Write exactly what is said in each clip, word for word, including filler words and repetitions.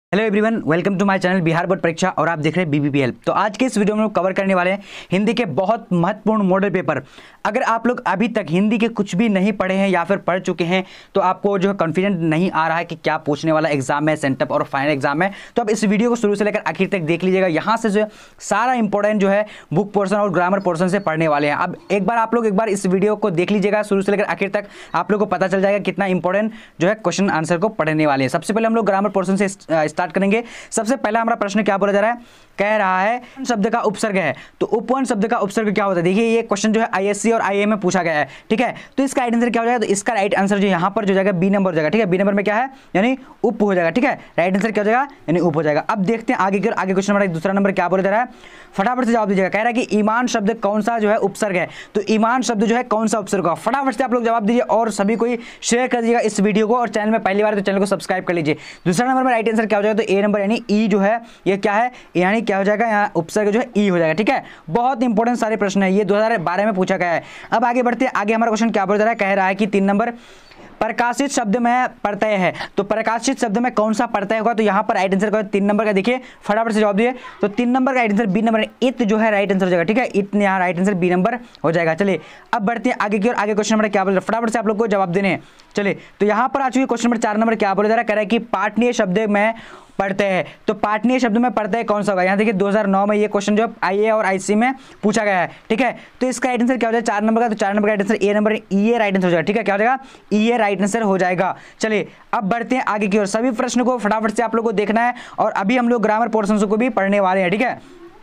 Hello everyone, welcome to my channel Bihar board परीक्षा और आप देख रहे हैं बीबीपी हेल्प। तो आज के इस वीडियो में हम कवर करने वाले हैं हिंदी के बहुत महत्वपूर्ण मॉडल पेपर। अगर आप लोग अभी तक हिंदी के कुछ भी नहीं पढ़े हैं या फिर पढ़ चुके हैं तो आपको जो है कॉन्फिडेंट नहीं आ रहा है कि क्या पूछने वाला एग्जाम है, सेंटअप और फाइनल एग्जाम है, तो आप इस वीडियो को शुरू से लेकर आखिर तक देख लीजिएगा। यहाँ से जो है सारा इंपॉर्टेंट जो है बुक पोर्सन और ग्रामर पोर्सन से पढ़ने वाले हैं। अब एक बार आप लोग एक बार इस वीडियो को देख लीजिएगा शुरू से लेकर आखिर तक, आप लोग को पता चल जाएगा कितना इंपॉर्टेंट जो है क्वेश्चन आंसर को पढ़ने वाले हैं। सबसे पहले हम लोग ग्रामर पोर्सन से स्टार्ट करेंगे। सबसे पहला हमारा प्रश्न क्या बोला जा रहा है, कह रहा है शब्द का उपसर्ग है, तो उपवन शब्द का उपसर्ग क्या होता है। देखिए ये क्वेश्चन जो है आईएससी और आईए में पूछा गया है, ठीक है। तो इसका राइट आंसर क्या हो जाएगा, तो इसका राइट आंसर जो यहाँ पर जो जाएगा बी नंबर हो जाएगा, ठीक है। बी नंबर में क्या है यानी उप हो जाएगा, ठीक है। राइट आंसर क्या हो जाएगा यानी उप हो जाएगा। अब देखते हैं आगे की ओर। आगे क्वेश्चन हमारा दूसरा नंबर क्या बोला जा रहा है, फटाफट से जवाब दीजिएगा। कह रहा है कि ईमान शब्द कौन सा जो है उपसर्ग है, तो ईमान शब्द जो है कौन सा उपसर्ग होगा। फटाफट से आप लोग जवाब दीजिए और सभी को शेयर कर दीजिएगा इस वीडियो को, और चैनल में पहली बार तो चैनल को सब्सक्राइब कर लीजिए। दूसरा नंबर में राइट आंसर क्या हो जाएगा, तो ए नंबर यानी ई जो है ये क्या है यानी क्या हो जाएगा, यहाँ उपसर्ग जो है ई हो जाएगा, ठीक है। बहुत इंपॉर्टेंट सारे प्रश्न है, ये दो हज़ार बारह में पूछा गया है। अब आगे बढ़ते हैं। आगे हमारा क्वेश्चन क्या बोल रहा है, कह रहा है कि तीन नंबर प्रकाशित शब्द में प्रत्यय है, तो प्रकाशित शब्द में कौन सा प्रत्यय होगा, तो यहाँ पर राइट आंसर तीन नंबर का देखिए, फटाफट से जवाब दिए। तो तीन नंबर का राइट आंसर बी नंबर, इत जो है राइट आंसर हो जाएगा, ठीक है। इत यहाँ राइट आंसर बी नंबर हो जाएगा। चलिए अब बढ़ते हैं आगे की ओर। आगे क्वेश्चन नंबर क्या बोल रहे हैं, फटाफट से आप लोग को जवाब देने हैं। चलिए तो यहाँ पर आ चुकी क्वेश्चन नंबर चार नंबर क्या बोला जा रहा है, कह रहा है कि पाठनीय शब्द में पढ़ते हैं, तो पाठनीय शब्द में पढ़ते हैं कौन सा होगा। यहाँ देखिए दो हज़ार नौ में ये क्वेश्चन जो आईए और आईसी में पूछा गया है, ठीक है। तो इसका राइट आंसर क्या हो जाएगा चार नंबर का, तो चार नंबर का राइट आंसर ए नंबर ई ए राइट आंसर हो जाएगा, ठीक है। क्या हो जाएगा ई ए राइट आंसर हो जाएगा। चलिए अब बढ़ते हैं आगे की ओर। सभी प्रश्न को फटाफट से आप लोग को देखना है, और अभी हम लोग ग्रामर पोर्शन को भी पढ़ने वाले हैं, ठीक है।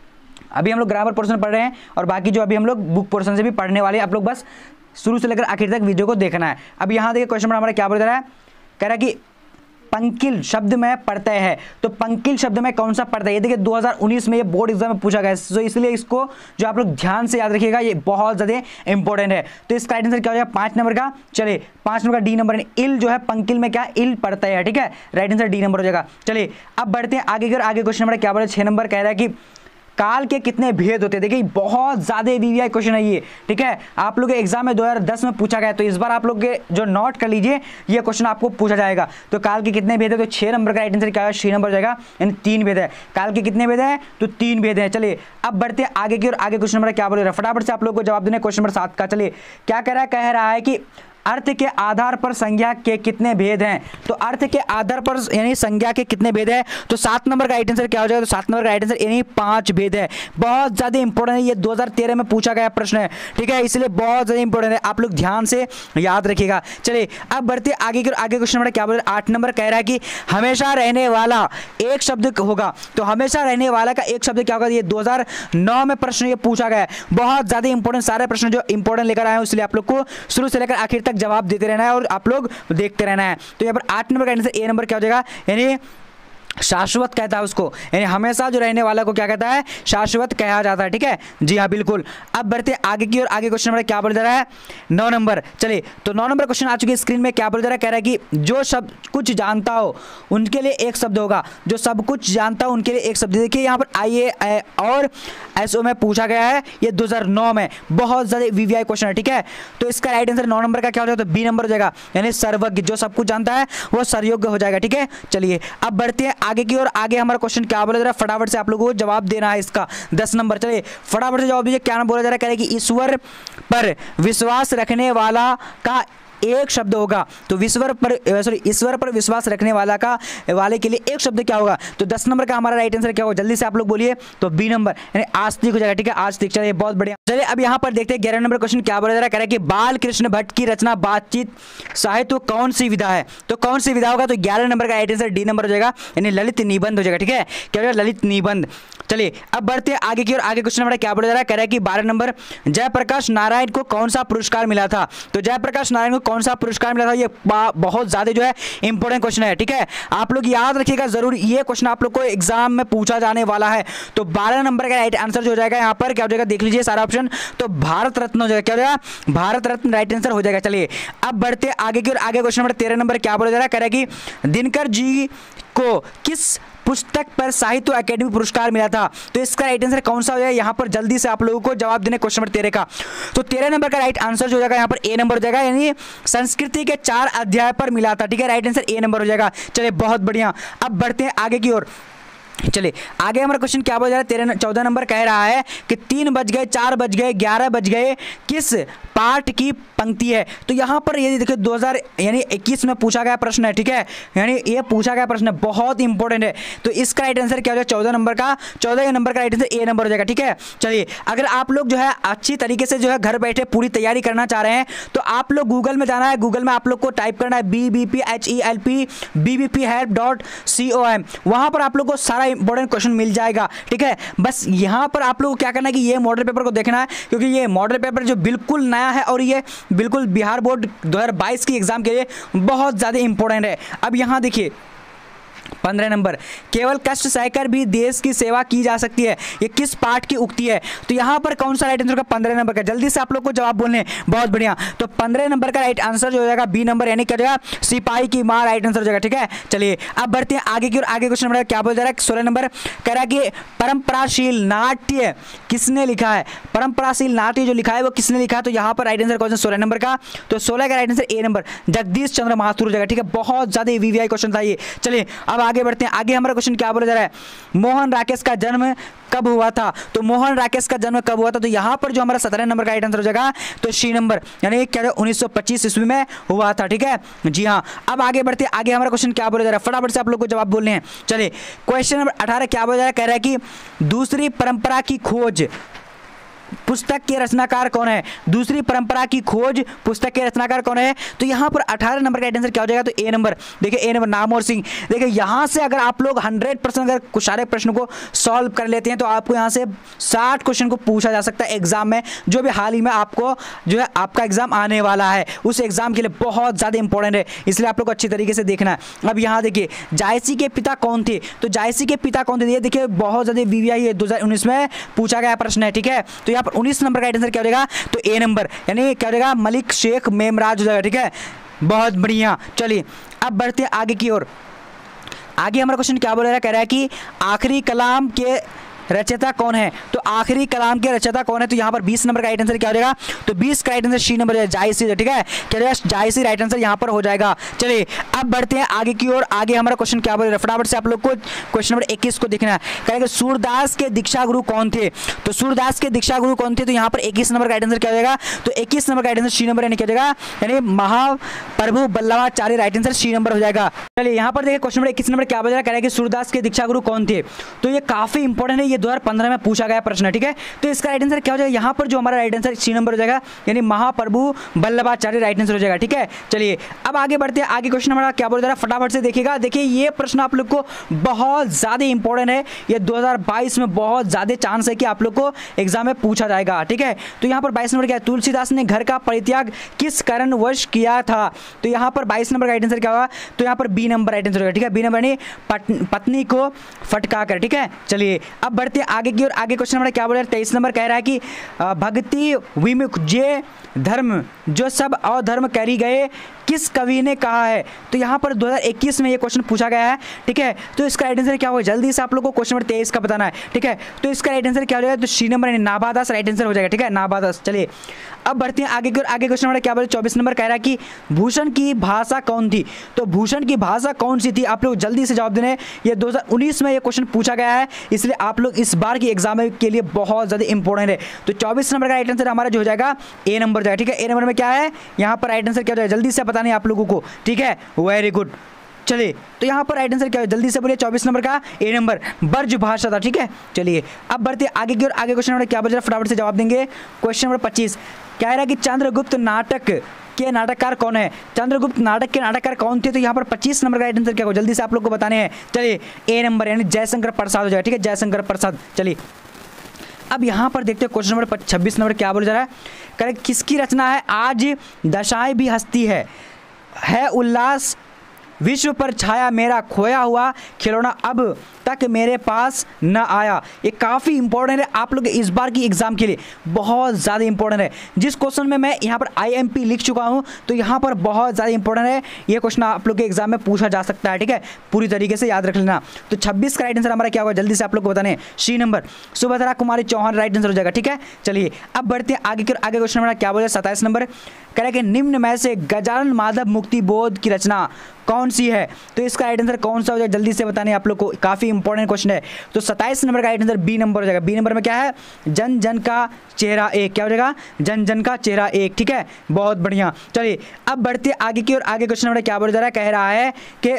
अभी हम लोग ग्रामर पोर्शन पढ़ रहे हैं और बाकी जो अभी हम लोग बुक पोर्शन से भी पढ़ने वाले हैं। आप लोग बस शुरू से लेकर आखिर तक वीडियो को देखना है। अब यहाँ देखिए क्वेश्चन हमारा क्या बोल रहा है, कह रहा है कि पंकिल शब्द में प्रत्यय है, तो पंकिल शब्द में कौन सा प्रत्यय है। देखिए दो हज़ार उन्नीस में ये बोर्ड एग्जाम में पूछा गया है, तो इसलिए इसको जो आप लोग ध्यान से याद रखिएगा, ये बहुत ज्यादा इंपॉर्टेंट है। तो इसका राइट आंसर क्या हो जाएगा पांच नंबर का। चलिए पांच नंबर का डी नंबर, इल जो है पंकिल में क्या इल प्रत्यय है, ठीक है। राइट आंसर डी नंबर हो जाएगा। चलिए अब बढ़ते हैं आगे की ओर। आगे क्वेश्चन नंबर क्या बोला, छह नंबर कह रहा है कि काल के कितने भेद होते हैं। देखिए बहुत ज्यादा वीवीआई क्वेश्चन है ये, ठीक है। आप लोग के एग्जाम में दो हज़ार दस में पूछा गया है, तो इस बार आप लोग के जो नोट कर लीजिए, ये क्वेश्चन आपको पूछा जाएगा। तो काल के कितने भेद है, तो छह नंबर का राइट आंसर क्या है, छह नंबर जाएगा यानी तीन भेद है। काल के कितने भेद है, तो तीन भेद है। चलिए अब बढ़ते हैं आगे की ओर। आगे क्वेश्चन नंबर क्या बोल रहा है, फटाफट से आप लोग को जवाब देना है। क्वेश्चन नंबर सात का चलिए क्या कह रहा है, कह रहा है कि अर्थ के आधार पर संज्ञा के कितने भेद हैं, तो अर्थ के आधार पर यानी संज्ञा के कितने भेद है, तो सात नंबर का राइट आंसर क्या हो जाएगा, तो सात नंबर का राइट आंसर यानी पांच भेद है। बहुत ज्यादा इंपॉर्टेंट है, ये दो हज़ार तेरह में पूछा गया प्रश्न है, ठीक है, इसलिए बहुत ज्यादा इंपॉर्टेंट है, आप लोग ध्यान से याद रखिएगा। चलिए अब बढ़ते आगे की आगे क्वेश्चन नंबर क्या बोल रहे हैं, आठ नंबर कह रहा है कि हमेशा रहने वाला एक शब्द होगा, तो हमेशा रहने वाला का एक शब्द क्या होगा। ये दो हज़ार नौ में प्रश्न ये पूछा गया है, बहुत ज्यादा इंपॉर्टेंट सारे प्रश्न जो इंपॉर्टेंट लेकर आए हैं, इसलिए आप लोग को शुरू से लेकर आखिर तक जवाब देते रहना है और आप लोग देखते रहना है। तो यहाँ पर आठ नंबर का आंसर ए नंबर क्या हो जाएगा, यानी शाश्वत कहता है उसको, यानी हमेशा जो रहने वाला को क्या कहता है, शाश्वत कहा जाता है, ठीक है। जी हाँ बिल्कुल। अब बढ़ते आगे की ओर। आगे क्वेश्चन नंबर क्या बोल रहा है, नौ नंबर। चलिए तो नौ नंबर क्वेश्चन आ चुकी है स्क्रीन में। क्या बोल रहा है, कह रहा है कि जो सब कुछ जानता हो उनके लिए एक शब्द होगा, जो सब कुछ जानता हो उनके लिए एक शब्द। देखिए यहाँ पर आई ए और एसओ में पूछा गया है, ये दो हज़ार नौ में बहुत ज्यादा वीवीआई क्वेश्चन है, ठीक है। तो इसका राइट आंसर नौ नंबर का क्या हो जाएगा, तो बी नंबर हो जाएगा, यानी सर्वज्ञ, जो सब कुछ जानता है वो सर्वज्ञ हो जाएगा, ठीक है। चलिए अब बढ़ते हैं आगे की ओर। आगे हमारा क्वेश्चन क्या बोला जा रहा है, फटाफट से आप लोगों को जवाब देना है इसका दस नंबर। चलिए फटाफट से जवाब दीजिए, क्या बोला जा रहा है, कह रहे हैं कि ईश्वर पर विश्वास रखने वाला का एक शब्द होगा, तो ईश्वर पर सॉरी ईश्वर पर विश्वास रखने वाला का वाले के लिए एक शब्द क्या होगा, तो दस नंबर का हमारा राइट आंसर क्या होगा, जल्दी से आप लोग बोलिए, तो बी नंबर यानी आस्तिक हो जाएगा, ठीक है। आस्तिक। चलिए बहुत बढ़िया। चलिए अब यहाँ पर देखते हैं ग्यारह नंबर क्वेश्चन क्या बोला जा रहा है, कह रहा है कि बाल कृष्ण भट्ट की रचना बातचीत साहित्य कौन सी विधा है, तो कौन सी विधा होगा, तो ग्यारह नंबर का राइट आंसर डी नंबर हो जाएगा, यानी ललित निबंध हो जाएगा, ठीक है। क्या हो जाएगा, ललित निबंध। चलिए अब बढ़ते हैं आगे की ओर। आगे क्वेश्चन नंबर क्या बोला जा रहा है, कह रहा है कि बारह नंबर जयप्रकाश नारायण को कौन सा पुरस्कार मिला था, तो जयप्रकाश नारायण को कौन सा पुरस्कार मिला था, ये बहुत ज्यादा जो है इंपॉर्टेंट क्वेश्चन है, ठीक है। आप लोग याद रखिएगा जरूर, ये क्वेश्चन आप लोग को एग्जाम में पूछा जाने वाला है। तो बारह नंबर का राइट आंसर जो हो जाएगा यहाँ पर क्या हो जाएगा, देख लीजिए सारा ऑप्शन, तो भारत रत्न हो जाएगा, क्या हो जाएगा, भारत रत्न राइट आंसर हो जाएगा। चलिए अब बढ़ते आगे की ओर। आगे क्वेश्चन नंबर तेरह नंबर क्या बोला जा रहा है, कह रहा है कि दिनकर जी को किस पुस्तक पर साहित्य अकादमी पुरस्कार मिला था? तो इसका राइट आंसर कौन सा हो जाएगा? यहाँ पर जल्दी से आप लोगों को जवाब देने क्वेश्चन नंबर तेरह का। तो तेरह नंबर का राइट आंसर जो हो जाएगा यहाँ पर ए नंबर हो जाएगा, यानी संस्कृति के चार अध्याय पर मिला था। ठीक है, राइट आंसर ए नंबर हो जाएगा। चलिए बहुत बढ़िया, अब बढ़ते हैं आगे की ओर। चलिए आगे हमारा क्वेश्चन क्या बोल रहा है? तेरह चौदह नंबर कह रहा है कि तीन बज गए, चार बज गए, ग्यारह बज गए, किस पाठ की पंक्ति है? तो यहाँ पर ये देखिए दो हज़ार यानी इक्कीस में पूछा गया प्रश्न है। ठीक है, यानी ये पूछा गया प्रश्न है, बहुत इंपॉर्टेंट है। तो इसका राइट आंसर क्या हो जाएगा? चौदह नंबर का चौदह नंबर का राइट आंसर ए नंबर हो जाएगा। ठीक है, चलिए अगर आप लोग जो है अच्छी तरीके से जो है घर बैठे पूरी तैयारी करना चाह रहे हैं तो आप लोग गूगल में जाना है। गूगल में आप लोग को टाइप करना है B B P H E L P B B P help dot C O M. वहाँ पर आप लोग को सारा इंपॉर्टेंट क्वेश्चन मिल जाएगा। ठीक है, बस यहाँ पर आप लोगों को क्या करना है कि ये मॉडल पेपर को देखना है, क्योंकि ये मॉडल पेपर जो बिल्कुल नया है और ये बिल्कुल बिहार बोर्ड दो हज़ार बाईस की एग्जाम के लिए बहुत ज्यादा इंपॉर्टेंट है। अब यहाँ देखिए पंद्रह नंबर, केवल कष्ट सहकर भी देश की सेवा की जा सकती है, ये किस पाठ की उक्ति है? तो यहाँ पर कौन सा राइट आंसर का? पंद्रह नंबर का। जल्दी से आप लोग को जवाब बोलने, बहुत बढ़िया। तो पंद्रह नंबर का राइट आंसर जो हो जाएगा बी नंबर, यानी क्या जाएगा? सिपाही की मां, राइट आंसर हो जाएगा। ठीक है, चलिए अब बढ़ते हैं आगे की ओर। आगे क्वेश्चन नंबर क्या बोल जा रहा है? सोलह नंबर कह रहा है कि परंपराशील नाट्य किसने लिखा है? परंपराशील नाट्य जो लिखा है वो किसने लिखा है? तो यहाँ पर राइट आंसर कौन सा? सोलह नंबर का। तो सोलह का right answer A number, Jagdish Chandra Mathur हो जाएगा। ठीक है, बहुत ज्यादा वीवीआई क्वेश्चन था ये। चलिए अब आगे बढ़ते हैं। आगे हमारा क्वेश्चन क्या बोला जा रहा है? मोहन राकेश का जन्म कब हुआ था? तो मोहन राकेश का जन्म कब हुआ था? तो यहां पर जो हमारा सत्रह नंबर का राइट आंसर हो जाएगा तो सी नंबर, यानी क्या उन्नीस सौ पच्चीस ईस्वी में हुआ था। ठीक है जी हाँ, अब आगे बढ़ते हैं। आगे हमारा क्वेश्चन क्या बोला जा रहा है? फटाफट से आप लोग को जवाब बोलने हैं। चलिए क्वेश्चन नंबर अठारह क्या बोला जा रहा है? कह रहा है कि दूसरी परंपरा की खोज पुस्तक के रचनाकार कौन है? दूसरी परंपरा की खोज पुस्तक के रचनाकार कौन है? तो यहाँ पर अठारह नंबर का आंसर क्या हो जाएगा? तो ए नंबर। देखिए ए नंबर, नामवर सिंह। देखिए यहाँ से अगर आप लोग हंड्रेड परसेंट अगर कुछ सारे प्रश्न को सॉल्व कर लेते हैं तो आपको यहाँ से साठ क्वेश्चन को पूछा जा सकता है एग्जाम में, जो भी हाल ही में आपको जो है आपका एग्जाम आने वाला है उस एग्जाम के लिए बहुत ज़्यादा इंपॉर्टेंट है, इसलिए आप लोग को अच्छी तरीके से देखना है। अब यहाँ देखिए जायसी के पिता कौन थे? तो जायसी के पिता कौन थे? ये देखिए बहुत ज़्यादा वीवीआई दो हज़ार उन्नीस में पूछा गया प्रश्न है। ठीक है, तो यहाँ पर उन्नीस नंबर का आंसर क्या हो जाएगा? तो ए नंबर, यानी क्या हो जाएगा? मलिक शेख मेमराज हो जाएगा। ठीक है, बहुत बढ़िया। चलिए अब बढ़ते हैं आगे की ओर। आगे हमारा क्वेश्चन क्या बोल रहा है? कह रहा है कि आखिरी कलाम के रचयिता कौन है? तो आखिरी कलाम के रचयिता कौन है? तो यहाँ पर बीस नंबर का राइट आंसर क्या हो जाएगा? तो बीस का right answer C number Jayasi. ठीक है, क्या जाएगा? जायसी राइट आंसर यहाँ पर हो जाएगा। चलिए अब बढ़ते हैं आगे की ओर। आगे हमारा क्वेश्चन क्या बोल रहा है? फटाफट से आप लोग को क्वेश्चन नंबर इक्कीस को देखना है। कहेंगे सूरदास के दीक्षा गुरु कौन थे? तो सूरदास के दीक्षा गुरु कौन थे? तो यहाँ पर इक्कीस नंबर का राइट आंसर क्या हो जाएगा? तो इक्कीस नंबर का राइट आंसर सी नंबर, यानी क्या हो जाएगा? यानी Mahaprabhu Vallabhacharya, right answer C number हो जाएगा। चलिए यहाँ पर देखिए क्वेश्चन नंबर इक्कीस नंबर क्या बोल रहा है? कह रहा है कि सूरदास के दीक्षा गुरु कौन थे? तो ये काफी इंपॉर्टेंट है, ये दो हज़ार पंद्रह में पूछा गया प्रश्न है। ठीक है, तो इसका राइट आंसर क्या हो जाएगा? यहाँ पर जो हमारा राइट आंसर सी नंबर हो जाएगा, यानी महाप्रभु बल्लभाचार्य, राइट आंसर हो जाएगा। ठीक है, चलिए अब आगे बढ़ते हैं। आगे क्वेश्चन हमारा क्या बोल रहा है? फटाफट से देखिएगा। देखिए ये प्रश्न आप लोग को बहुत ज्यादा इंपॉर्टेंट है, ये दो हज़ार बाईस में बहुत ज्यादा चांस है कि आप लोग को एग्जाम में पूछा जाएगा। ठीक है, तो यहाँ पर बाईस नंबर क्या है? तुलसीदास ने घर का परित्याग किस कारणवश किया था? तो यहाँ पर बाईस नंबर का राइट आंसर क्या होगा? तो यहाँ पर बी नंबर राइट आंसर होगा। ठीक है, बी नंबर यानी पत्नी को फटका कर। ठीक है, चलिए अब बढ़ते हैं आगे की ओर। आगे क्वेश्चन हमारा क्या बोल रहा है? तेईस नंबर कह रहा है कि भक्ति विमुख जे धर्म जो सब अधर्म करी गए किस कवि ने कहा है? तो यहाँ पर दो हज़ार इक्कीस में ये क्वेश्चन पूछा गया है। ठीक है, तो इसका राइट आंसर क्या होगा? जल्दी से आप लोगों को क्वेश्चन नंबर तेईस का बताना है। ठीक है, तो इसका राइट आंसर क्या हो जाएगा? तो सी नंबर यानी नाभादास, राइट आंसर हो जाएगा। ठीक है, नाभादास। चलिए अब बढ़ते हैं आगे की ओर। आगे क्वेश्चन नंबर क्या बोले? चौबीस नंबर कह रहा है कि भूषण की भाषा कौन थी? तो भूषण की भाषा कौन सी थी? आप लोग जल्दी से जवाब देने। ये दो हज़ार उन्नीस में ये क्वेश्चन पूछा गया है, इसलिए आप लोग इस बार की एग्जाम के लिए बहुत ज्यादा इंपॉर्टेंट है। तो चौबीस नंबर का राइट आंसर हमारा जो हो जाएगा ए नंबर जाएगा। ठीक है, ए नंबर में क्या है? यहाँ पर राइट आंसर क्या हो जाएगा? जल्दी से बताने आप लोगों को। ठीक है, वेरी गुड। चलिए तो यहाँ पर राइट आंसर क्या है? जल्दी से बोलिए। चौबीस नंबर का ए नंबर ब्रज भाषा था। ठीक है, चलिए अब बढ़ते आगे की ओर। आगे क्वेश्चन नंबर क्या बचा? फटाफट से जवाब देंगे। क्वेश्चन नंबर पच्चीस कह रहा है कि चंद्रगुप्त नाटक के नाटककार कौन है? चंद्रगुप्त नाटक के नाटककार कौन थे? तो यहाँ पर पच्चीस नंबर का राइट आंसर क्या होगा? जल्दी से आप लोग को बताने हैं। चलिए ए नंबर यानी जयशंकर प्रसाद हो जाएगा। ठीक है, जयशंकर प्रसाद। चलिए अब यहाँ पर देखते हैं क्वेश्चन नंबर छब्बीस नंबर क्या बोला जा रहा है? कह किसकी रचना है? आज दशाएं भी हंसती है है उल्लास विश्व पर छाया मेरा खोया हुआ खिलौना अब तक मेरे पास न आया। ये काफ़ी इंपॉर्टेंट है आप लोग के इस बार की एग्जाम के लिए, बहुत ज़्यादा इंपॉर्टेंट है। जिस क्वेश्चन में मैं यहाँ पर आई एम पी लिख चुका हूँ तो यहाँ पर बहुत ज़्यादा इंपॉर्टेंट है, ये क्वेश्चन आप लोग के एग्जाम में पूछा जा सकता है, ठीक है, पूरी तरीके से याद रख लेना। तो छब्बीस का राइट आंसर हमारा क्या होगा, जल्दी से आप लोग को बताने, C number Subhadra Kumari Chauhan right answer हो जाएगा, ठीक है। चलिए अब बढ़ते हैं आगे की ओर। आगे क्वेश्चन हमारा क्या बोला, सत्ताईस नंबर कह रहा है कि निम्न में से गजानन माधव मुक्ति बोध की रचना कौन सी है। तो इसका राइट आंसर कौन सा हो जाएगा, जल्दी से बताने आप लोग को, काफ़ी इंपॉर्टेंट क्वेश्चन है। तो सत्ताईस नंबर का राइट आंसर बी नंबर हो जाएगा। बी नंबर में क्या है, जन जन का चेहरा एक, क्या हो जाएगा, जन जन का चेहरा एक, ठीक है, बहुत बढ़िया। चलिए अब बढ़ते आगे की ओर। आगे क्वेश्चन हमारा क्या बोला जा रहा है, कह रहा है कि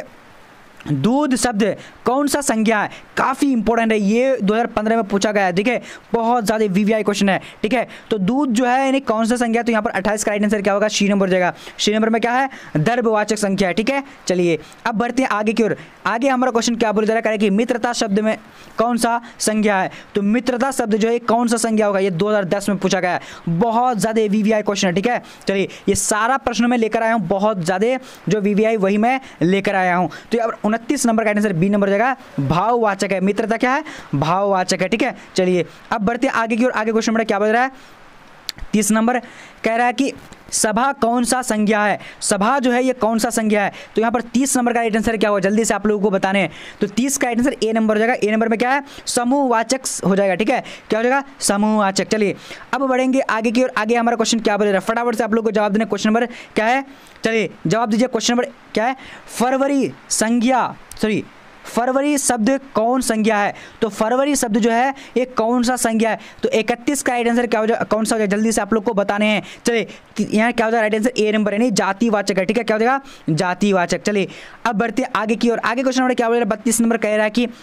दूध शब्द कौन सा संज्ञा है। काफ़ी इंपॉर्टेंट है, ये दो हज़ार पंद्रह में पूछा गया है, ठीक है, बहुत ज़्यादा वीवीआई क्वेश्चन है, ठीक है। तो दूध जो है यानी कौन सा संज्ञा है, तो यहाँ पर अट्ठाईस का राइट आंसर क्या होगा, सी नंबर हो जाएगा। सी नंबर में क्या है, दर्भवाचक संख्या है, ठीक है। चलिए अब बढ़ते हैं आगे की ओर। आगे हमारा क्वेश्चन क्या बोला जा रहा है कि मित्रता शब्द में कौन सा संज्ञा है। तो मित्रता शब्द जो है कौन सा संज्ञा होगा, ये दो हज़ार दस में पूछा गया है, बहुत ज़्यादा वीवीआई क्वेश्चन है, ठीक है। चलिए ये सारा प्रश्न में लेकर आया हूँ, बहुत ज़्यादा जो वीवीआई वही मैं लेकर आया हूँ। तो यहाँ पर उनतीस नंबर का आंसर बी नंबर हो जाएगा, भाववाचक है। मित्रता क्या है, भाववाचक है, ठीक है। चलिए अब बढ़ते आगे की ओर। आगे क्वेश्चन नंबर क्या बोल रहा है, तीस नंबर कह रहा है कि सभा कौन सा संज्ञा है। सभा जो है ये कौन सा संज्ञा है। तो यहाँ पर तीस नंबर का राइट आंसर क्या होगा, जल्दी से आप लोगों को बताने हैं। तो तीस का राइट आंसर ए नंबर हो जाएगा। ए नंबर में क्या है, समूहवाचक हो जाएगा, ठीक है, क्या हो जाएगा, समूहवाचक। चलिए अब बढ़ेंगे आगे की ओर। आगे हमारा क्वेश्चन क्या बोल रहा है, फटाफट से आप लोग को जवाब देना। क्वेश्चन नंबर क्या है, चलिए जवाब दीजिए। क्वेश्चन नंबर क्या है, फरवरी संज्ञा सॉरी फरवरी शब्द कौन संज्ञा है। तो फरवरी शब्द जो है ये कौन सा संज्ञा है। तो इकतीस का राइट आंसर क्या हो जाए, कौन सा हो जाए, जल्दी से आप लोग को बताने हैं। चलिए यहाँ क्या हो जाएगा, राइट आंसर ए नंबर है, नहीं जातिवाचक है, ठीक है, क्या हो जाएगा, जातिवाचक। चलिए अब बढ़ते आगे की ओर। आगे क्वेश्चन नंबर क्या बोल रहा है, बत्तीस नंबर कह रहा है कि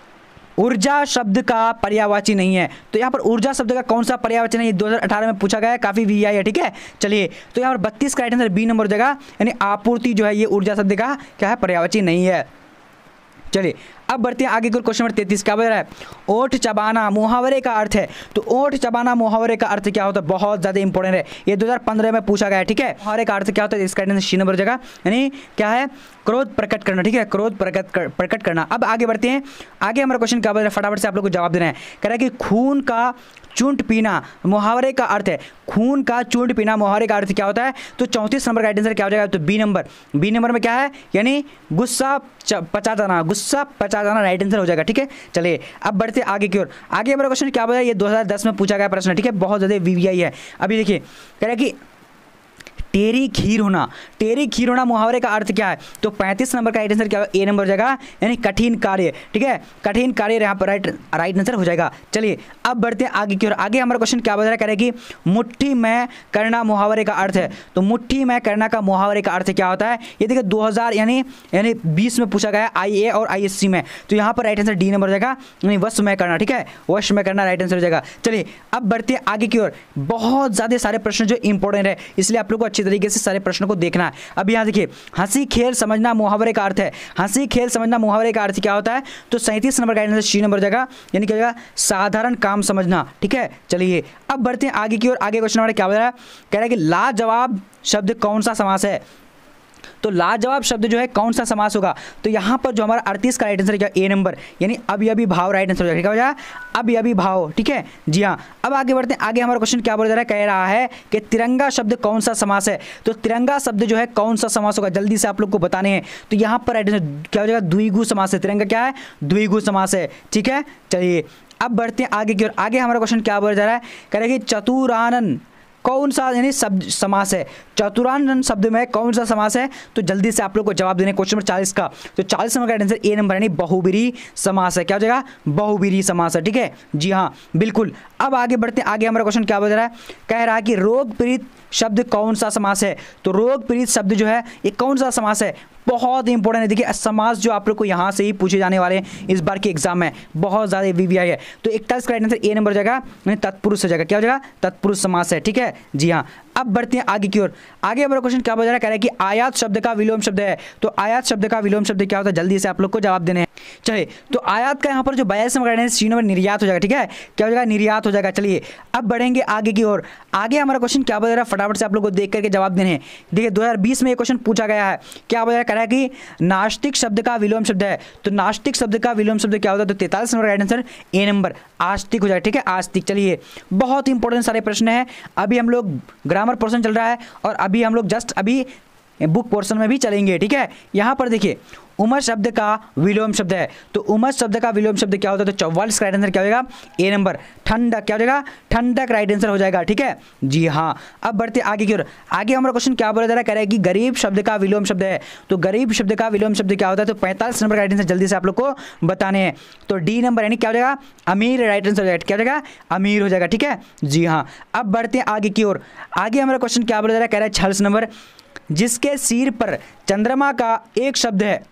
ऊर्जा शब्द का पर्यायवाची नहीं है। तो यहाँ पर ऊर्जा शब्द का कौन सा पर्यायवाची नहीं है, दो हज़ार अठारह में पूछा गया है, काफी वीआई है, ठीक है। चलिए तो यहाँ पर बत्तीस का राइट आंसर बी नंबर हो जाएगा, यानी आपूर्ति जो है ये ऊर्जा शब्द का क्या है, पर्यायवाची नहीं है। चलिए अब बढ़ते हैं आगे को। क्वेश्चन नंबर तैंतीस क्या बोल रहा है, ओठ चबाना मुहावरे का अर्थ है। तो ओठ चबाना मुहावरे का अर्थ क्या होता है, बहुत ज़्यादा इंपॉर्टेंट है, ये दो हज़ार पंद्रह में पूछा गया है, ठीक है। मुहावरे का अर्थ क्या होता है, इसका आंसर सी नंबर जगह, यानी क्या है, क्रोध प्रकट करना, ठीक है, क्रोध प्रकट कर, प्रकट करना। अब आगे बढ़ते हैं। आगे हमारा क्वेश्चन क्या बोल रहा है, फटाफट से आप लोग को जवाब देना है। कह रहा है कि खून का चूंट पीना मुहावरे का अर्थ है। खून का चूंट पीना मुहावरे का अर्थ क्या होता है। तो चौंतीस नंबर का राइट आंसर क्या हो जाएगा, तो बी नंबर। बी नंबर में क्या है, यानी गुस्सा पचा जाना, गुस्सा पचा जाना राइट आंसर हो जाएगा, ठीक है। चलिए अब बढ़ते आगे की ओर। आगे हमारा क्वेश्चन क्या बोला है, ये दो हज़ार दस में पूछा गया प्रश्न, ठीक है, बहुत ज़्यादा वीवीआई है। अभी देखिए कह रहा है कि टेरी खीर होना, टेरी खीर होना मुहावरे का अर्थ क्या है। तो पैंतीस नंबर का राइट आंसर क्या होगा, ए नंबर हो जाएगा, यानी कठिन कार्य, ठीक है, कठिन कार्य यहाँ पर राइट राइट आंसर हो जाएगा। चलिए अब बढ़ते हैं आगे की ओर। आगे हमारा क्वेश्चन क्या बता रहा है, कह रहे हैं कि मुट्ठी में करना मुहावरे का अर्थ है। तो मुट्ठी में करना का मुहावरे का अर्थ क्या होता है, ये देखिए दो हज़ार यानी यानी बीस में पूछा गया है आई ए और आई एस सी में। तो यहाँ पर राइट आंसर डी नंबर हो जाएगा, यानी वश में करना, ठीक है, वश में करना राइट आंसर हो जाएगा। चलिए अब बढ़ते हैं आगे की ओर। बहुत ज़्यादा सारे प्रश्न जो इंपॉर्टेंट है, इसलिए आप लोग को अच्छी तरीके से सारे प्रश्न को देखना है। अब यहाँ देखिए, हंसी खेल समझना मुहावरे का अर्थ है। हंसी खेल समझना मुहावरे का अर्थ क्या होता है। तो सैंतीस नंबर का आंसर सी नंबर हो जाएगा, यानी क्या हो जाएगा, साधारण काम समझना, ठीक है। चलिए अब बढ़ते हैं आगे की ओर। आगे क्वेश्चन नंबर क्या बता रहा है, कह रहा है कि लाजवाब शब्द कौन सा समास है। तो लाजवाब शब्द जो है कौन सा समास होगा। तो यहाँ पर जो हमारा अड़तीस का राइट आंसर क्या, ए नंबर, यानी अब अभी भाव राइट आंसर हो जाएगा, क्या हो जाएगा, अब अभी भाव, ठीक है जी हाँ। अब आगे बढ़ते हैं। आगे हमारा क्वेश्चन क्या बोल रहा है, कह रहा है कि तिरंगा शब्द कौन सा समास है। तो तिरंगा शब्द जो है कौन सा समास होगा, जल्दी से आप लोग को बताने हैं। तो यहाँ पर राइट आंसर क्या हो जाएगा, द्विगु समास है। तिरंगा क्या है, द्विगु समास है, ठीक है। चलिए अब बढ़ते हैं आगे की ओर। आगे हमारा क्वेश्चन क्या बोला जा रहा है, कह रहा है कि चतुरानन कौन सा यानी शब्द समास है। चतुरानन शब्द में कौन सा समास है। तो जल्दी से आप लोग को जवाब देने क्वेश्चन नंबर चालीस का। तो चालीस नंबर का आंसर ए नंबर यानी बहुब्रीहि समास है। क्या हो जाएगा, बहुब्रीहि समास है, ठीक है जी हाँ बिल्कुल। अब आगे बढ़ते हैं। आगे हमारा क्वेश्चन क्या बता रहा है, कह रहा है कि रोग पीड़ित शब्द कौन सा समास है। तो रोग पीड़ित शब्द जो है ये कौन सा समास है, बहुत इंपॉर्टेंट है। देखिए समास जो आप लोग को यहाँ से ही पूछे जाने वाले हैं इस बार के एग्जाम में, बहुत ज़्यादा वीवीआई है। तो इकतालीस का आंसर ए नंबर हो जाएगा, यानी तत्पुरुष हो जाएगा। क्या हो जाएगा, तत्पुरुष समास है, ठीक है जी हाँ। अब बढ़ते हैं आगे की ओर। आगे हमारा क्वेश्चन क्या बता रहा है, कह रहा है कि आयात शब्द का विलोम शब्द है। तो आयात शब्द का विलोम शब्द क्या होता है, जल्दी से आप लोग को जवाब देने हैं। चलिए, तो आयात का यहाँ पर जो बयालीस नंबर का सी नंबर निर्यात हो जाएगा। ठीक है, क्या हो जाएगा? निर्यात हो जाएगा। चलिए अब बढ़ेंगे आगे की ओर। आगे हमारा क्वेश्चन क्या बता रहा है, फटाफट से आप लोग को देख करके जवाब देने हैं। देखिए दो हज़ार बीस में ये क्वेश्चन पूछा गया है, क्या बता रहा है कि नास्तिक शब्द का विलोम शब्द है, तो नास्तिक शब्द का विलोम शब्द क्या होता है? तो तैंतालीस नंबर का आंसर ए नंबर आस्तिक हो जाएगा। ठीक है, आस्तिक। चलिए बहुत इंपॉर्टेंट सारे प्रश्न है। अभी हम लोग ग्रामर पोर्शन चल रहा है और अभी हम लोग जस्ट अभी बुक पोर्शन में भी चलेंगे। ठीक है, यहाँ पर देखिए उमस शब्द का विलोम शब्द है, तो उमस शब्द का विलोम शब्द क्या होता है? तो चौवालीस का राइट आंसर क्या हो जाएगा? ए नंबर ठंडक। क्या हो जाएगा? ठंडक राइट आंसर हो जाएगा। ठीक है जी हाँ। अब बढ़ते आगे की ओर। आगे हमारा क्वेश्चन क्या बोला जा रहा है, कह रहा है कि गरीब शब्द का विलोम शब्द है, तो गरीब शब्द का विलोम शब्द क्या होता है? तो पैंतालीस नंबर का राइट आंसर जल्दी से आप लोग को बताने हैं। तो डी नंबर यानी क्या हो जाएगा? अमीर राइट आंसर हो जाएगा। क्या हो जाएगा? अमीर हो जाएगा। ठीक है जी हाँ। अब बढ़ते हैं आगे की ओर। आगे हमारा क्वेश्चन क्या बोला जा रहा है, कह रहा है छियालीस नंबर, जिसके सिर पर चंद्रमा का एक शब्द है,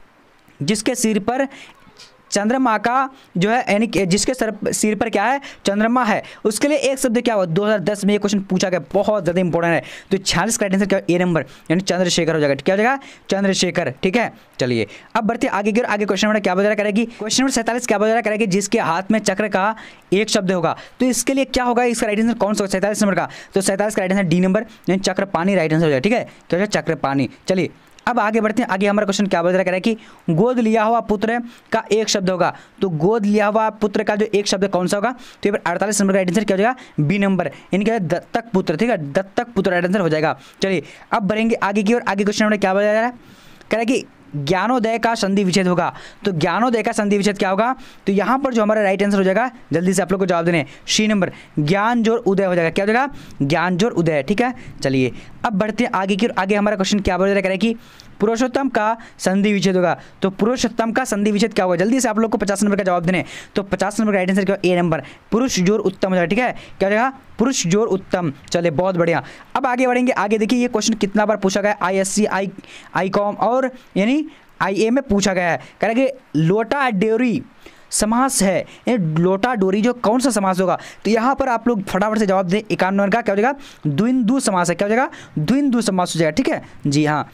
जिसके सिर पर चंद्रमा का जो है यानी जिसके सर सिर पर क्या है? चंद्रमा है, उसके लिए एक शब्द क्या हुआ? दो हज़ार दस में ये क्वेश्चन पूछा गया, बहुत ज़्यादा इंपॉर्टेंट है। तो छियालीस का आंसर क्या? ए नंबर यानी चंद्रशेखर हो जाएगा। क्या हो जाएगा? चंद्रशेखर। ठीक है चलिए अब बढ़ते आगे की ओर। आगे क्वेश्चन नंबर क्या बता रहा करेगी? क्वेश्चन नंबर सैंतालीस क्या बता रहा करेगी? जिसके हाथ में चक्र का एक शब्द होगा, तो इसके लिए क्या होगा? इसका राइट आंसर कौन सा? सैंतालीस नंबर का, तो सैंतालीस का राइट आंसर डी नंबर यानी चक्र पानी राइट आंसर हो जाएगा। ठीक है क्या हो जाएगा? चक्र पानी। चलिए अब आगे बढ़ते हैं। आगे हमारा क्वेश्चन क्या बता रहा है कि गोद लिया हुआ पुत्र का एक शब्द होगा, तो गोद लिया हुआ पुत्र का जो एक शब्द कौन सा होगा? तो ये अड़तालीस नंबर का राइट आंसर क्या हो जाएगा? बी नंबर यानी क्या? दत्तक पुत्र। ठीक है, दत्तक पुत्र राइट आंसर हो जाएगा। चलिए अब बढ़ेंगे आगे की ओर। आगे क्वेश्चन नंबर क्या बता रहा है, कह रहा है कि ज्ञानोदय का संधि विच्छेद होगा, तो ज्ञानोदय का संधि विच्छेद क्या होगा? तो यहाँ पर जो हमारा राइट आंसर हो जाएगा, जल्दी से आप लोग को जवाब देने, सी नंबर ज्ञान जोर उदय हो जाएगा। क्या हो जाएगा? ज्ञान जोर उदय। ठीक है चलिए अब बढ़ते हैं आगे की। आगे हमारा क्वेश्चन क्या बोल रहा है कि पुरुषोत्तम का संधि विच्छेद होगा, तो पुरुषोत्तम का संधि विच्छेद क्या होगा? जल्दी से आप लोग को पचास नंबर का जवाब देने, तो पचास नंबर का राइट आंसर क्या? ए नंबर पुरुष जोर उत्तम हो जाएगा। ठीक है क्या हो जाएगा? पुरुष जोर उत्तम। चलिए बहुत बढ़िया। अब आगे बढ़ेंगे। आगे देखिए ये क्वेश्चन कितना बार पूछा गया, I S C I I com और यानी आई ए में पूछा गया है। कह रहा है कि लोटा डोरी समास है, लोटा डोरी जो कौन सा समास होगा? तो यहाँ पर आप लोग फटाफट से जवाब दें। इक्यावन नंबर का क्या हो जाएगा? द्विंदु समास है। क्या हो जाएगा? द्विंदु समास हो जाएगा। ठीक है जी हाँ।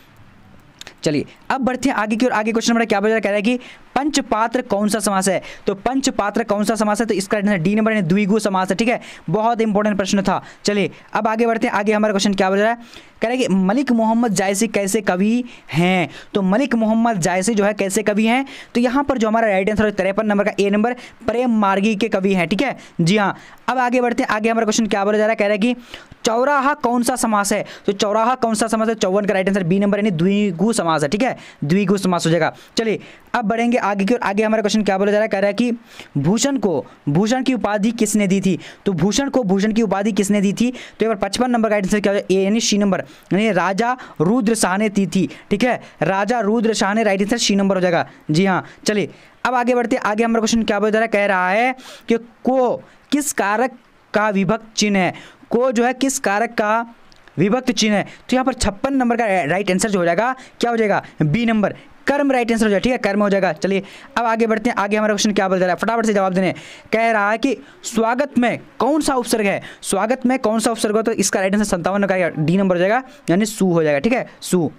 चलिए अब बढ़ते हैं आगे की ओर। आगे क्वेश्चन नंबर क्या बता रहा है, कह रहा है कि पंचपात्र कौन सा समास है? तो पंचपात्र कौन सा समास है? तो इसका आंसर डी नंबर यानी द्विगु समास है। ठीक है बहुत इंपॉर्टेंट प्रश्न था। चलिए अब आगे बढ़ते हैं। आगे हमारा क्वेश्चन क्या बता रहा है, कह रहा है कि मलिक मोहम्मद जायसी कैसे कवि हैं? तो मलिक मोहम्मद जायसी जो है कैसे कवि हैं? तो यहाँ पर जो हमारा राइट आंसर है तिरपन नंबर का ए नंबर प्रेम मार्गी के कवि हैं। ठीक है जी हाँ। अब आगे बढ़ते हैं। आगे हमारा क्वेश्चन क्या बोला जा रहा है, कह रहा है कि चौराहा कौन सा समास है? तो चौराहा कौन सा समास है? चौवन का राइट आंसर बी नंबर यानी द्विगु समास है। ठीक है द्विगु समास हो जाएगा। चलिए अब बढ़ेंगे आगे की ओर। आगे हमारा क्वेश्चन क्या बोला जा रहा है, कह रहा है कि भूषण को भूषण की उपाधि किसने दी थी? तो भूषण को भूषण की उपाधि किसने दी थी? तो यहाँ पर पचपन नंबर का आंसर क्या हो जाएगा? ए यानी सी नंबर यानी राजा रुद्र शाह ने दी थी। ठीक है राजा रुद्र शाह ने राइट आंसर सी नंबर हो जाएगा जी हाँ। चलिए अब आगे बढ़ते हैं। आगे हमारा क्वेश्चन क्या बोला जा रहा है, कह रहा है कि को किस कारक का विभक्त चिन्ह है? को जो है किस कारक का विभक्त चिन्ह है? तो यहाँ पर छप्पन नंबर का राइट आंसर जो हो जाएगा क्या हो जाएगा? बी नंबर कर्म राइट आंसर हो जाएगा। ठीक है कर्म हो जाएगा। चलिए अब आगे बढ़ते हैं। आगे हमारा क्वेश्चन क्या बोल रहा है, फटाफट से जवाब देने। कह रहा है कि स्वागत में कौन सा उपसर्ग है? स्वागत में कौन सा उपसर्ग हो? तो इसका राइट आंसर संतावन का डी नंबर हो जाएगा यानी सु हो जाएगा। ठीक है सु।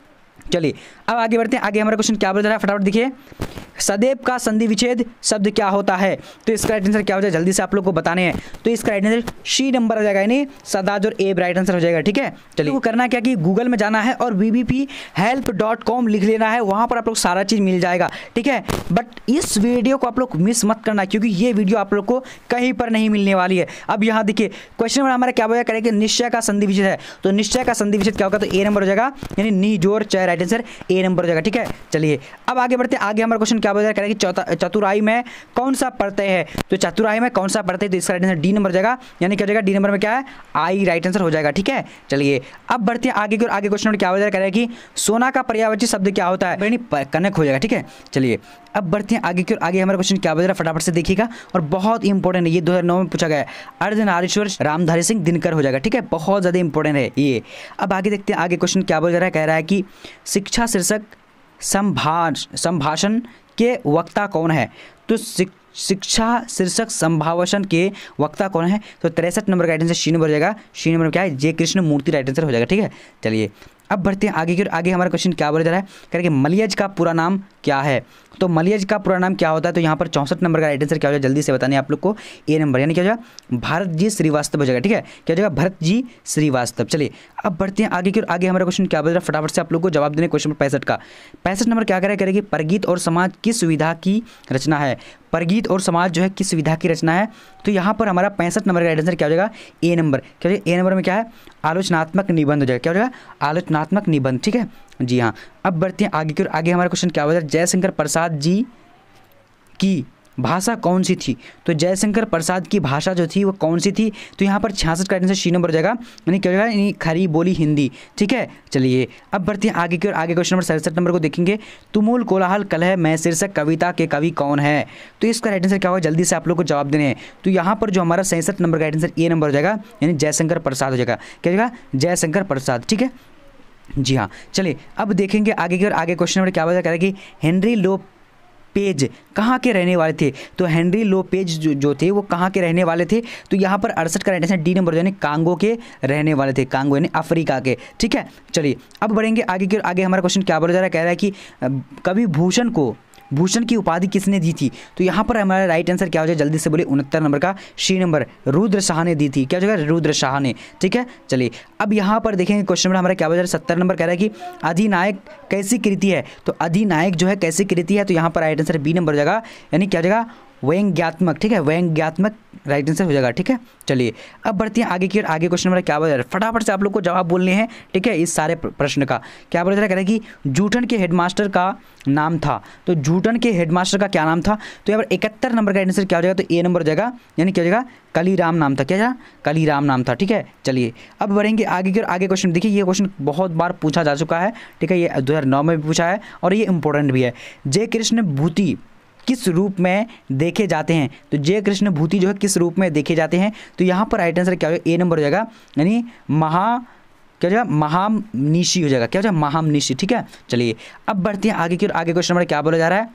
चलिए अब आगे बढ़ते हैं। आगे हमारा क्वेश्चन क्या बोल रहा है, फटाफट देखिए। सदैव का संधि विच्छेद शब्द क्या होता है? तो इसका राइट आंसर क्या हो जाएगा? जल्दी से आप लोग को बताने हैं। तो इसका राइट आंसर सी नंबर हो जाएगा यानी सदाज और एब राइट आंसर हो जाएगा। ठीक है चलिए वो करना क्या कि गूगल में जाना है और V B P help dot com लिख लेना है, वहाँ पर आप लोग सारा चीज़ मिल जाएगा। ठीक है बट इस वीडियो को आप लोग मिस मत करना क्योंकि ये वीडियो आप लोग को कहीं पर नहीं मिलने वाली है। अब यहाँ देखिए क्वेश्चन नंबर हमारा क्या बोला करेंगे, निश्चय का संधि विच्छेद है। तो निश्चय का संधि विच्छेद क्या होगा? तो ए नंबर हो जाएगा यानी नी जोर चय राइट आंसर ए नंबर हो जाएगा। ठीक है चलिए अब आगे बढ़ते हैं। आगे हमारा क्वेश्चन क्या बोला करेंगे, चौथा चतुराई में कौन सा प्रत्यय है? तो चतुराई में कौन सा प्रत्यय? तो इसका राइट आंसर डी नंबर हो जाएगा यानी क्या हो जाएगा? डी नंबर में क्या है? आई राइट आंसर हो जाएगा। ठीक है चलिए अब बढ़ते हैं आगे की ओर। आगे क्वेश्चन क्या बोला करेंगे कि सोना का पर्यायवाची शब्द क्या होता है? कनक हो जाएगा। ठीक है चलिए अब बढ़ते हैं आगे की ओर। आगे हमारा क्वेश्चन क्या बोल रहा है, फटाफट से देखिएगा और बहुत इंपॉर्टेंट है, ये दो हज़ार नौ में पूछा गया है। अर्धनारीश्वर रामधारी सिंह दिनकर हो जाएगा। ठीक है बहुत ज़्यादा इंपॉर्टेंट है ये। अब आगे देखते हैं। आगे क्वेश्चन क्या बोल रहा है, कह रहा है कि शिक्षा शीर्षक संभाष संभाषण के वक्ता कौन है? तो शिक्षा शीर्षक संभाषण के वक्ता कौन है? तो तिरसठ नंबर का राइट आंसर सी नंबर हो जाएगा। सी नंबर क्या है? J Krishnamurti right answer हो जाएगा। ठीक है चलिए अब बढ़ते हैं आगे की ओर। आगे हमारा क्वेश्चन क्या बोला जा रहा है, करेंगे मलयज का पूरा नाम क्या है। तो मलयज का पूरा नाम क्या होता है, तो यहाँ पर चौंसठ नंबर का राइट आंसर क्या हो जाएगा, जल्दी से बताने आप लोग को ए नंबर, यानी क्या हो जाएगा भरत जी श्रीवास्तव हो जाएगा। ठीक है, क्या हो जाएगा भरत जी श्रीवास्तव। चलिए अब बढ़ते हैं आगे की ओर। आगे हमारा क्वेश्चन क्या बोल रहा है, फटाफट से आप लोग को जवाब देने क्वेश्चन नंबर पैंसठ का। पैंसठ नंबर क्या करेगा, करेगी परगीत और समाज किस सुविधा की रचना है। परगीत और समाज जो है किस सुविधा की रचना है, तो यहाँ पर हमारा पैंसठ नंबर का राइट आंसर क्या हो जाएगा, ए नंबर। क्या हो जाएगा, ए नंबर में क्या है, आलोचनात्मक निबंध हो जाएगा। क्या हो जाएगा, आलोचनात्मक निबंध। ठीक है जी हाँ। अब बढ़ते हैं आगे की ओर। आगे हमारा क्वेश्चन क्या हो जाएगा, जयशंकर प्रसाद जी की भाषा कौन सी थी। तो जयशंकर प्रसाद की भाषा जो थी वो कौन सी थी, तो यहाँ पर छियासठ का आंसर सी नंबर हो जाएगा, यानी क्या हो जाएगा, यानी खरी बोली हिंदी। ठीक है, चलिए अब बढ़ते हैं आगे की ओर। आगे क्वेश्चन नंबर सड़सठ नंबर को देखेंगे, तुमुल कोलाहल कलह में शीर्षक कविता के कवि कौन है। तो इसका राइट आंसर क्या होगा, जल्दी से आप लोग को जवाब देने हैं। तो यहाँ पर जो हमारा सैंसठ नंबर का राइट आंसर ए नंबर हो जाएगा, यानी जयशंकर प्रसाद हो जाएगा। क्या हो जाएगा, जयशंकर प्रसाद। ठीक है जी हाँ। चलिए अब देखेंगे आगे की ओर। आगे क्वेश्चन नंबर क्या बता करेगी, हेनरी लो पेज कहाँ के रहने वाले थे। तो हेनरी लोपेज जो, जो थे वो कहाँ के रहने वाले थे, तो यहाँ पर अड़सठ का राइट आंसर डी नंबर, यानी कांगो के रहने वाले थे, कांगो यानी अफ्रीका के। ठीक है, चलिए अब बढ़ेंगे आगे की ओर। आगे हमारा क्वेश्चन क्या बोला जा रहा है, कह रहा है कि कवि भूषण को भूषण की उपाधि किसने दी थी। तो यहाँ पर हमारा राइट आंसर क्या हो जाए, जल्दी से बोले उनहत्तर नंबर का सी नंबर, रुद्र शाह ने दी थी। क्या हो जाएगा, रुद्र शाह ने। ठीक है, चलिए अब यहाँ पर देखेंगे क्वेश्चन नंबर हमारा क्या हो जाए, सत्तर नंबर कह रहा है कि अधिनायक कैसी कृति है। तो अधिनायक जो है कैसी कृति है, तो यहाँ पर राइट आंसर बी नंबर हो जाएगा, यानी क्या हो जाएगा, व्यंग्यात्मक। ठीक है, व्यंग्यात्मक राइट आंसर हो जाएगा। ठीक है, चलिए अब बढ़ते हैं आगे की ओर। आगे क्वेश्चन नंबर क्या बोला जा रहा है, फटाफट से आप लोग को जवाब बोलने हैं। ठीक है, इस सारे प्रश्न का क्या बोला जा रहा है, कि जूठन के हेडमास्टर का नाम था। तो जूठन के हेडमास्टर का क्या नाम था, तो यहाँ पर इकहत्तर नंबर का आंसर क्या हो जाएगा, तो ए नंबर हो जाएगा, यानी क्या हो जाएगा, कलीराम नाम था। क्या जाएगा, कलीराम नाम था। ठीक है, चलिए अब बढ़ेंगे आगे की ओर। आगे क्वेश्चन देखिए, ये क्वेश्चन बहुत बार पूछा जा चुका है। ठीक है, ये दो हज़ार नौ में भी पूछा है और ये इंपॉर्टेंट भी है। जय कृष्ण भूति किस रूप में देखे जाते हैं। तो जय कृष्ण भूति जो है किस रूप में देखे जाते हैं, तो यहाँ पर राइट आंसर क्या हो जाएगा, ए नंबर हो जाएगा, यानी महा क्या हो जाएगा, महामनीषी हो जाएगा। क्या हो जाएगा, महामनीषी। ठीक है, चलिए अब बढ़ते हैं आगे की ओर। आगे क्वेश्चन नंबर क्या बोला जा रहा है,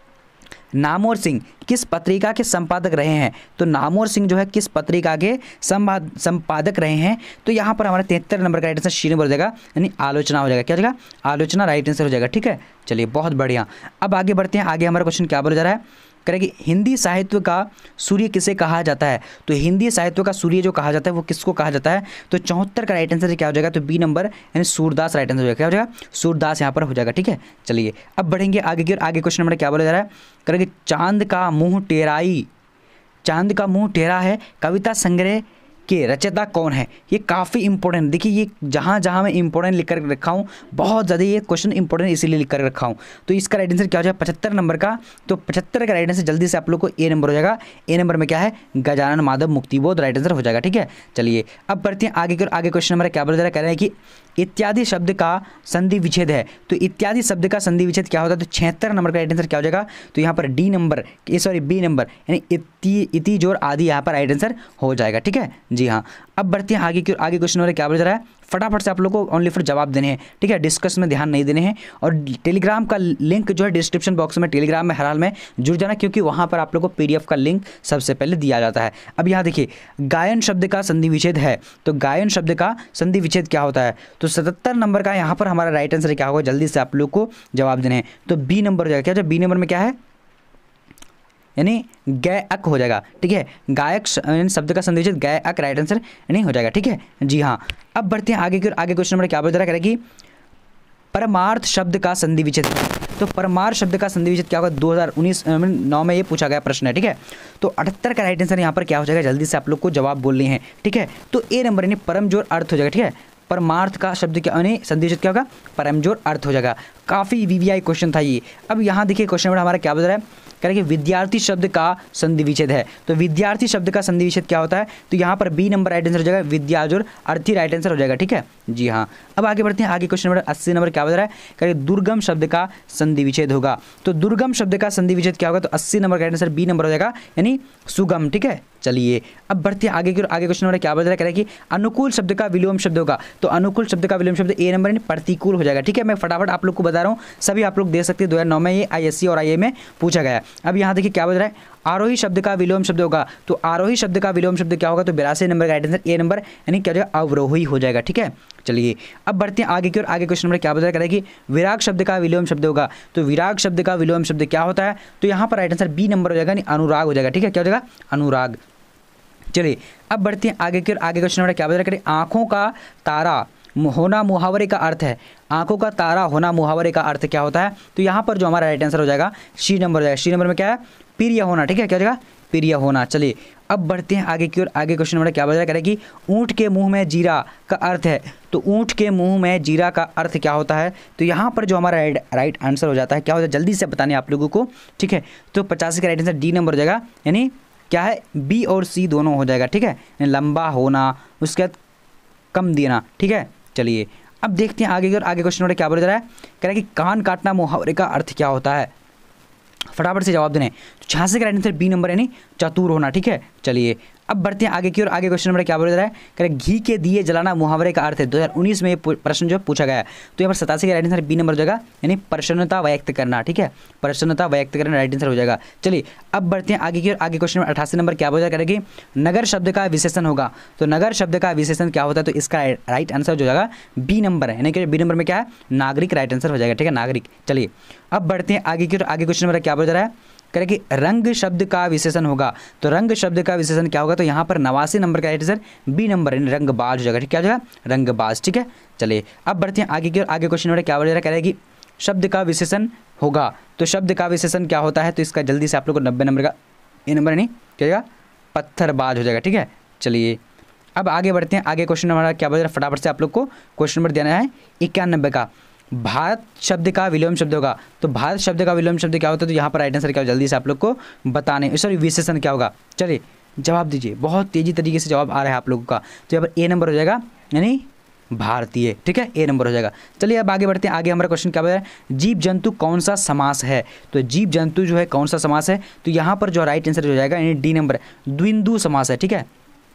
नामोर सिंह किस पत्रिका के संपादक रहे हैं। तो नामोर सिंह जो है किस पत्रिका के संपादक रहे हैं, तो यहाँ पर हमारा तिहत्तर नंबर का राइट आंसर सी नंबर हो जाएगा, यानी आलोचना हो जाएगा। क्या हो जाएगा, आलोचना राइट आंसर हो जाएगा। ठीक है, चलिए बहुत बढ़िया। अब आगे बढ़ते हैं। आगे हमारा क्वेश्चन क्या बोला जा रहा है, करेंगे हिंदी साहित्य का सूर्य किसे कहा जाता है। तो हिंदी साहित्य का सूर्य जो कहा जाता है वो किसको कहा जाता है, तो चौहत्तर का राइट आंसर क्या हो जाएगा, तो बी नंबर, यानी सूरदास राइट आंसर हो जाएगा। क्या हो जाएगा, सूरदास यहाँ पर हो जाएगा। ठीक है, चलिए अब बढ़ेंगे आगे की ओर। आगे क्वेश्चन नंबर क्या बोला जा रहा है, करेंगे चांद का मुंह टेराई चांद का मुंह टेरा है कविता संग्रह के रचयिता कौन है। ये काफ़ी इंपॉर्टेंट, देखिए ये जहाँ जहाँ मैं इंपॉर्टेंट लिख कर रखा हूँ, बहुत ज़्यादा ये क्वेश्चन इंपॉर्टेंट इसीलिए लिख कर रखा हूँ। तो इसका राइट आंसर क्या हो जाएगा, पचहत्तर नंबर का। तो पचहत्तर का राइट आंसर जल्दी से आप लोग को ए नंबर हो जाएगा। ए नंबर में क्या है, गजानन माधव मुक्तिबोध राइट आंसर हो जाएगा। ठीक है, चलिए अब बढ़ते हैं आगे की। आगे क्वेश्चन नंबर क्या बोला जा रहा है, कह रहे हैं कि इत्यादि शब्द का संधि विच्छेद है। तो इत्यादि शब्द का संधि विच्छेद क्या होता है, तो छिहत्तर नंबर का राइट आंसर क्या हो जाएगा, तो यहाँ पर D number, sorry B number, यानी इति इति जोर आदि यहाँ पर राइट आंसर हो जाएगा। ठीक है जी हाँ। अब बढ़ते हैं आगे की। आगे क्वेश्चन नंबर क्या बोला जा रहा है, फटाफट से आप लोग को ओनली फॉर जवाब देने हैं। ठीक है, डिस्कस में ध्यान नहीं देने हैं। और टेलीग्राम का लिंक जो है डिस्क्रिप्शन बॉक्स में, टेलीग्राम में हर हाल में जुड़ जाना, क्योंकि वहाँ पर आप लोग को पीडीएफ का लिंक सबसे पहले दिया जाता है। अब यहाँ देखिए, गायन शब्द का संधि विच्छेद है। तो गायन शब्द का संधि विच्छेद क्या होता है, तो सतहत्तर नंबर का यहाँ पर हमारा राइट आंसर क्या होगा, जल्दी से आप लोग को जवाब देने हैं। तो बी नंबर हो जाएगा। क्या बी नंबर में क्या है, यानी गायक हो जाएगा। ठीक है, गायक शब्द का संधि विच्छेद गायक राइट आंसर यानी हो जाएगा। ठीक है जी हाँ। अब बढ़ते हैं आगे की। आगे क्वेश्चन नंबर क्या बोल रहा है कि परमार्थ शब्द का संधि विच्छेद। तो परमार्थ शब्द का संधि विच्छेद क्या होगा, दो हज़ार उन्नीस नौ में ये पूछा गया प्रश्न है। ठीक है, तो अठहत्तर का राइट आंसर यहाँ पर क्या हो जाएगा, जल्दी से आप लोग को जवाब बोलने हैं। ठीक है, तो ए नंबर यानी परम जोर अर्थ हो जाएगा। ठीक है, परमार्थ का शब्द क्या यानी संधि विच्छेद क्या होगा, परमजोर अर्थ हो जाएगा। काफ़ी वीवीआई क्वेश्चन था ये। अब यहाँ देखिए क्वेश्चन नंबर हमारा क्या बता रहा है, करेंगे विद्यार्थी शब्द का संधि विच्छेद है। तो विद्यार्थी शब्द का संधि विच्छेद क्या होता है, तो यहाँ पर बी नंबर राइट आंसर हो जाएगा, विद्याजोर अर्थी राइट आंसर हो जाएगा। ठीक है जी हाँ। अब आगे बढ़ते हैं। आगे क्वेश्चन नंबर अस्सी नंबर क्या बता रहा है, करेंगे दुर्गम शब्द का संधि विच्छेद होगा। तो दुर्गम शब्द का संधि विच्छेद क्या होगा, तो अस्सी नंबर का आंसर बी नंबर हो जाएगा, यानी सुगम। ठीक है, चलिए अब बढ़ते हैं आगे की। आगे क्वेश्चन नंबर क्या बता रहा है, करेंगे अनुकूल शब्द का विलोम शब्द होगा। तो अनुकूल शब्द का विलोम शब्द ए नंबर यानी प्रतिकूल हो जाएगा। ठीक है, मैं फटाफट आप लोग को बता रहा हूँ, सभी आप लोग देख सकते हैं, दो हज़ार नौ में ये आईएससी और आईए में पूछा गया है। अब यहाँ देखिए क्या बता रहा है, आरोही शब्द का विलोम शब्द होगा। तो आरोही शब्द का विलोम शब्द क्या होगा, तो बिरासी नंबर का राइट आंसर ए नंबर यानी क्या हो जाएगा, अवरोही हो जाएगा। ठीक है, चलिए अब बढ़ते हैं आगे की ओर। आगे क्वेश्चन नंबर क्या बता करेगी, विराग शब्द का विलोम शब्द होगा। तो विराग शब्द का विलोम शब्द क्या होता है, तो यहाँ पर राइट आंसर बी नंबर हो जाएगा, यानी अनुराग हो जाएगा। ठीक है, क्या हो जाएगा, अनुराग। चलिए अब बढ़ते हैं आगे की ओर। आगे क्वेश्चन नंबर क्या बता करें, आंखों का तारा होना मुहावरे का अर्थ है। आंखों का तारा होना मुहावरे का अर्थ क्या होता है, तो यहाँ पर जो हमारा राइट आंसर हो जाएगा सी नंबर हो जाएगा। सी नंबर में क्या है, प्रिय होना। ठीक है, क्या हो जाएगा, प्रिय होना। चलिए अब बढ़ते हैं आगे की ओर। आगे क्वेश्चन नंबर क्या बता करेगी, ऊँट के मुंह में जीरा का अर्थ है। तो ऊँट के मुंह में जीरा का अर्थ क्या होता है, तो यहाँ पर जो हमारा राइट आंसर हो जाता है क्या होता है, जल्दी से बताने आप लोगों को। ठीक है, तो पचासी का राइट आंसर डी नंबर हो जाएगा, यानी क्या है, बी और सी दोनों हो जाएगा। ठीक है, लंबा होना, उसके बाद कम देना। ठीक है, चलिए अब देखते हैं आगे की ओर। आगे क्वेश्चन नंबर क्या बोला जा रहा है, कह रहा है कि कान काटना मुहावरे का अर्थ क्या होता है, फटाफट से जवाब देने। तो छियासी का राइट आंसर बी नंबर यानी चतुर होना। ठीक है, चलिए अब बढ़ते हैं आगे की ओर। आगे क्वेश्चन नंबर क्या बोला जा रहा है, कह रहा है घी के दिए जलाना मुहावरे का अर्थ है। दो हज़ार उन्नीस में ये प्रश्न जो पूछा गया है, तो यहाँ पर सतासी का राइट आंसर बी नंबर हो जाएगा, यानी प्रसन्नता व्यक्त करना। ठीक है, प्रसन्नता व्यक्त करना राइट आंसर हो जाएगा। चलिए अब बढ़ते हैं आगे की ओर। आगे क्वेश्चन नंबर अठासी नंबर क्या बोला करेगी, नगर शब्द का विशेषण होगा। तो नगर शब्द का विशेषण क्या होता है, तो इसका राइट आंसर जो जाएगा बी नंबर है, यानी कि बी नंबर में क्या है, नागरिक राइट आंसर हो जाएगा। ठीक है, नागरिक। चलिए अब बढ़ते हैं आगे की ओर। आगे क्वेश्चन नंबर क्या बोला जा रहा है, करें कि रंग शब्द का विशेषण होगा। तो रंग शब्द का विशेषण क्या होगा, तो यहाँ पर नवासी नंबर का राइट आंसर बी नंबर है, रंगबाज हो जाएगा। ठीक, क्या हो जाएगा, रंगबाज। ठीक है, चलिए अब बढ़ते हैं आगे की ओर। आगे क्वेश्चन नंबर क्या बोला जा रहा है, कह रहा है कि शब्द का विशेषण होगा। तो शब्द का विशेषण क्या होता है, तो इसका जल्दी से आप लोग को नब्बे नंबर का ये नंबर नहीं क्या जाएगा, पत्थरबाज हो जाएगा। ठीक है, चलिए अब आगे बढ़ते हैं। आगे क्वेश्चन नंबर क्या बोल रहा है, फटाफट से आप लोग को क्वेश्चन नंबर देना है इक्यानबे का। भारत शब्द का विलोम शब्द होगा। तो भारत शब्द का विलोम शब्द क्या होता है, तो यहाँ पर राइट आंसर क्या हो, जल्दी से आप लोग को बताने, सॉरी विशेषण क्या होगा। चलिए जवाब दीजिए, बहुत तेजी तरीके से जवाब आ रहा है आप लोगों का। तो यहाँ पर ए नंबर हो जाएगा, यानी भारतीय। ठीक है, ए नंबर हो जाएगा। चलिए अब आगे बढ़ते हैं। आगे हमारा क्वेश्चन क्या बता है, जीव जंतु कौन सा समास है। तो जीव जंतु जो है कौन सा समास है, तो यहाँ पर जो राइट आंसर हो जाएगा, यानी डी नंबर, द्विंदु समास है। ठीक है,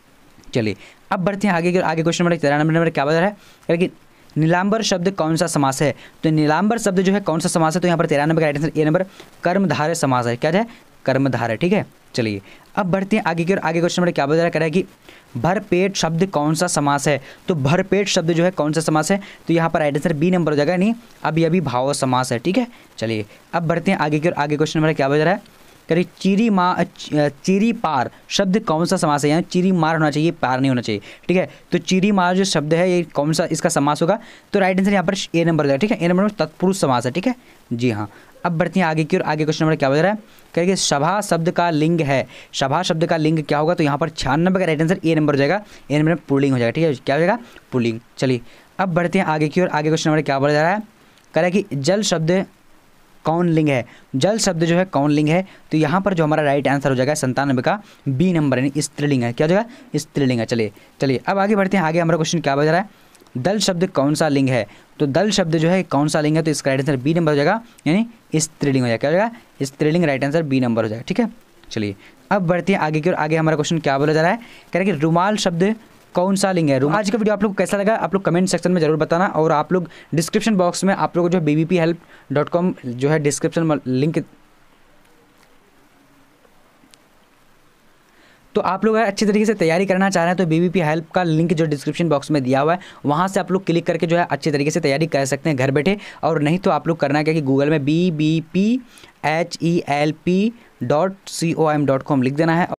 चलिए अब बढ़ते हैं आगे। आगे क्वेश्चन नंबर तिरानवे नंबर क्या बता रहा है कि नीलांबर शब्द कौन सा समास है। तो नीलांबर शब्द जो है कौन सा समास है, तो यहाँ पर तिरानवे का राइट आंसर ए नंबर, कर्मधारय समास है। क्या है, कर्मधारय। ठीक है, चलिए अब बढ़ते हैं आगे की ओर। आगे क्वेश्चन नंबर क्या बता रहा है कि भरपेट शब्द कौन सा समास है। तो भरपेट शब्द जो है कौन सा समास है, तो यहाँ पर राइट आंसर बी नंबर हो जाएगा, नहीं अभी अभी भाव समास है। ठीक है, चलिए अब बढ़ते हैं आगे की ओर। आगे क्वेश्चन नंबर क्या बता रहा है, करिए चीरी मार चीरी पार शब्द कौन सा समास है, यानी चीरी मार होना चाहिए, पार नहीं होना चाहिए। ठीक है, तो चीरी मार जो शब्द है ये कौन सा इसका समास होगा, तो राइट आंसर यहाँ पर ए नंबर हो जाएगा। ठीक है, ए नंबर में तत्पुरुष समास है। ठीक है, जी हाँ। अब बढ़ते हैं आगे की ओर। आगे क्वेश्चन नंबर क्या बता रहा है, करिए सभा शब्द का लिंग है। सभा शब्द का लिंग क्या होगा, तो यहाँ पर छियानबे का राइट आंसर ए नंबर हो जाएगा, ए नंबर में पुल्लिंग हो जाएगा। ठीक है, क्या हो जाएगा, पुल्लिंग। चलिए अब बढ़ते हैं आगे की ओर। आगे क्वेश्चन नंबर क्या बोला जा रहा है, कह रहा है कि जल शब्द कौन लिंग है। जल शब्द जो है कौन लिंग है, तो यहाँ पर जो हमारा राइट आंसर हो जाएगा संतानवे का बी नंबर, यानी स्त्रीलिंग है। क्या हो जाएगा, स्त्रीलिंग है। चलिए चलिए अब आगे बढ़ते हैं। आगे हमारा क्वेश्चन क्या बता रहा है, दल शब्द कौन सा लिंग है। तो दल शब्द जो है कौन सा लिंग है, तो इसका राइट आंसर बी नंबर हो जाएगा, यानी स्त्रीलिंग हो जाएगा। क्या हो जाएगा, स्त्रीलिंग, राइट आंसर बी नंबर हो जाएगा। ठीक है, चलिए अब बढ़ते हैं आगे की ओर। आगे हमारा क्वेश्चन क्या बोला जा रहा है, कह रहा है कि रुमाल शब्द कौन सा लिंग है। आज का वीडियो आप लोग को कैसा लगा, आप लोग कमेंट सेक्शन में जरूर बताना, और आप लोग डिस्क्रिप्शन बॉक्स में आप लोग जो B B P help dot com जो है डिस्क्रिप्शन में लिंक, तो आप लोग अच्छी तरीके से तैयारी करना चाह रहे हैं तो बी बी पी हेल्प का लिंक जो डिस्क्रिप्शन बॉक्स में दिया हुआ है वहाँ से आप लोग क्लिक करके जो है अच्छी तरीके से तैयारी कर सकते हैं घर बैठे। और नहीं तो आप लोग करना क्या कि गूगल में B B P H E L P dot C O M dot com लिख देना है।